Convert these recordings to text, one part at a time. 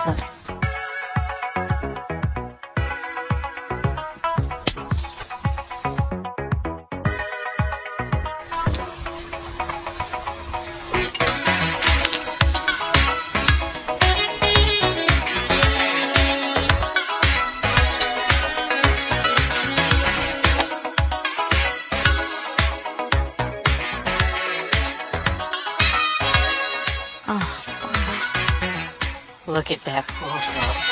suck. Look at that profile.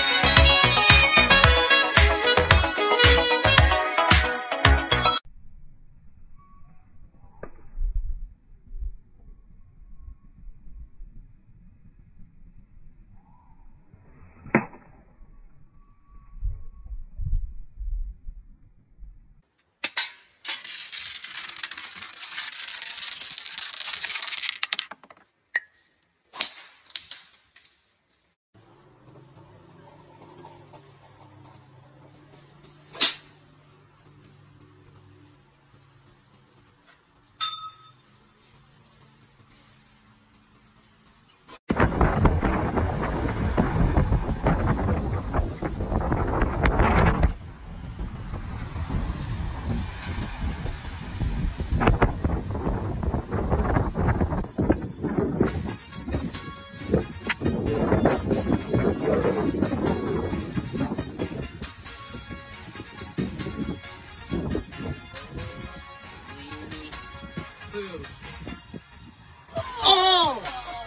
Oh!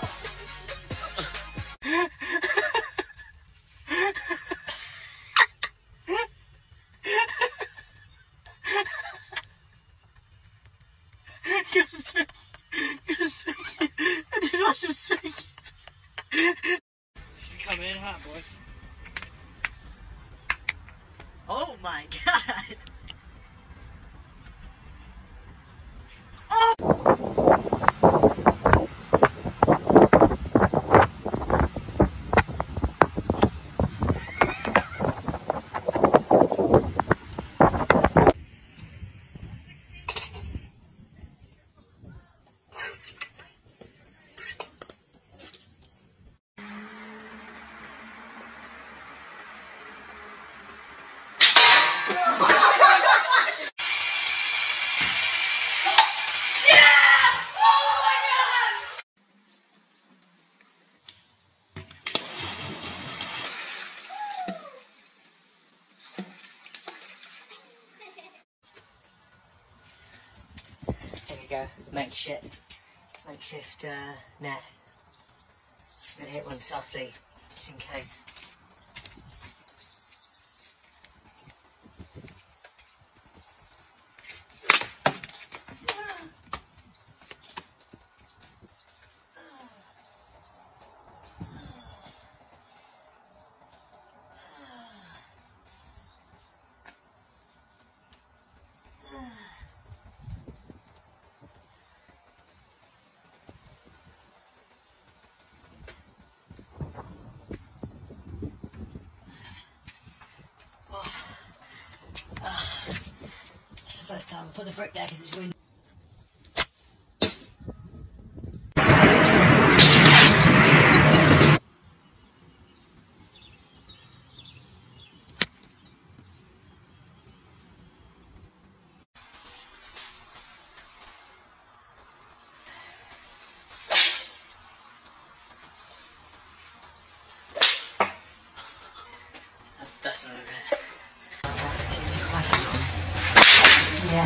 Just come in hot, boys. Oh my god! Go. Makeshift net. I'm gonna hit one softly, just in case. First time I put the brick there because it's windy. That's not it. Yeah.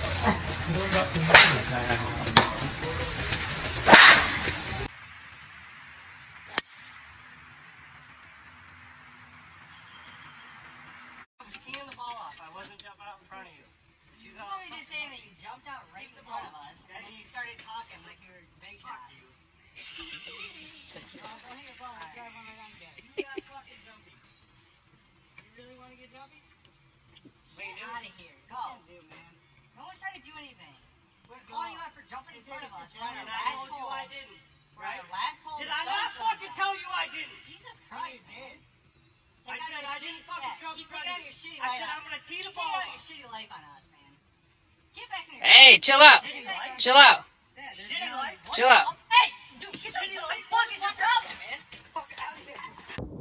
Teeing the ball off. I wasn't jumping out in front of you. You probably just saying that you jumped out right in front of us, and then you started talking like you were big shot. Don't hit your ball. Let's grab one right on again. You got fucking jumpy. You really want to get jumpy? Get out of here. Go. No one's trying to do anything. We're calling you out for jumping in front of us. We're on our last hole. I didn't. We're on our last hole. Did I not fucking tell you I didn't? Jesus Christ, man. I said I didn't fucking jump in front of you. I said I'm going to tee the ball off. Keep taking out your shitty life on us, man. Get back in here. Hey, chill out. Chill out. Chill out. Hey, dude, get the fuck is your problem, man? Fuck out of here.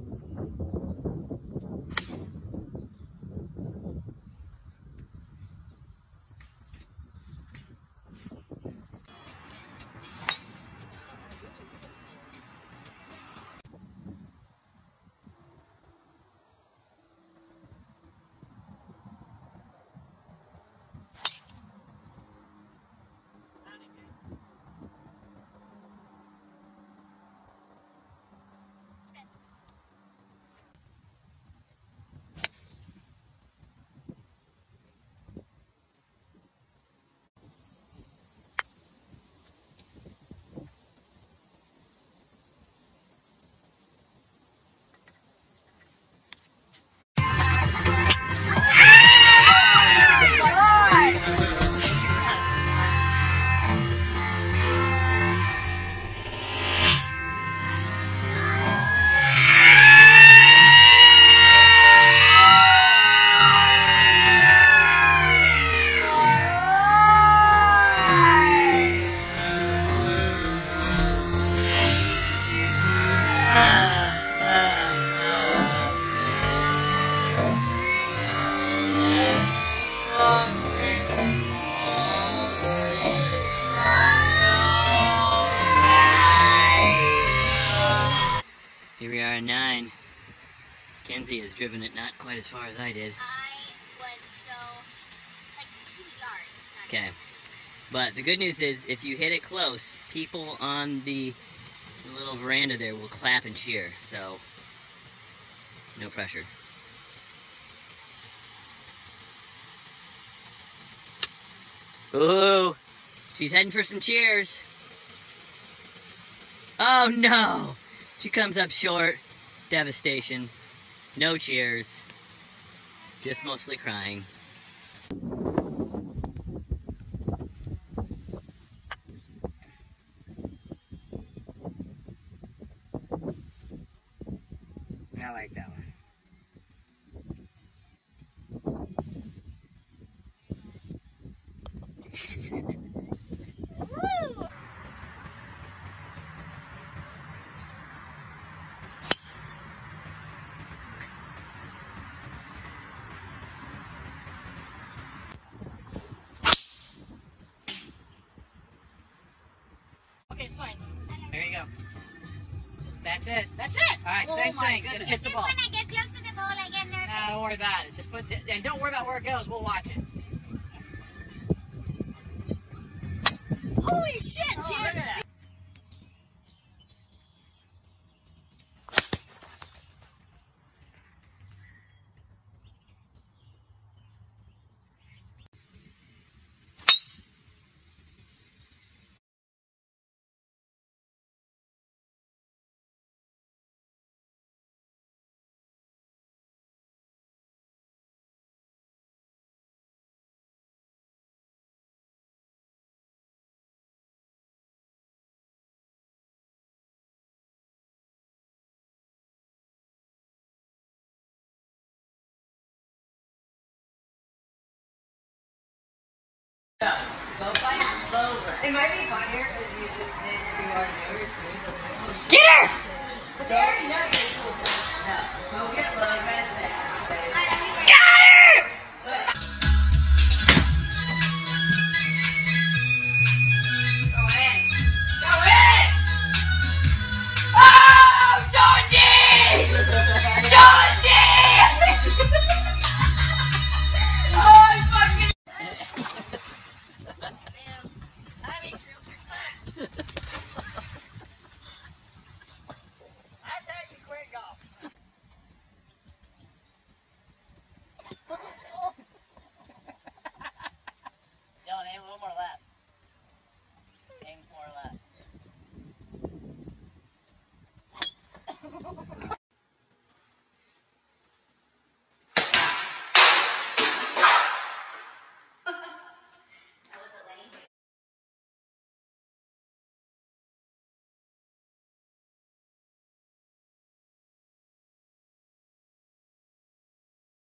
9. Kenzie has driven it not quite as far as I did. I was like 2 yards. Okay. But the good news is, if you hit it close, people on the little veranda there will clap and cheer, so no pressure. Ooh, she's heading for some cheers. Oh no! She comes up short. Devastation. No cheers. Just mostly crying. I like that one. Okay, it's fine. There you go. That's it. That's it! Alright, Oh same my thing. goodness. Just hit the ball. When I get close to the ball, I get nervous. Nah, don't worry about it. Just put and don't worry about where it goes. We'll watch it. Holy shit, Oh, Jim! look at that. Go find Clover. It might be funnier because you just did do our new. Get her! But they already know you're cool. No, go get Logan.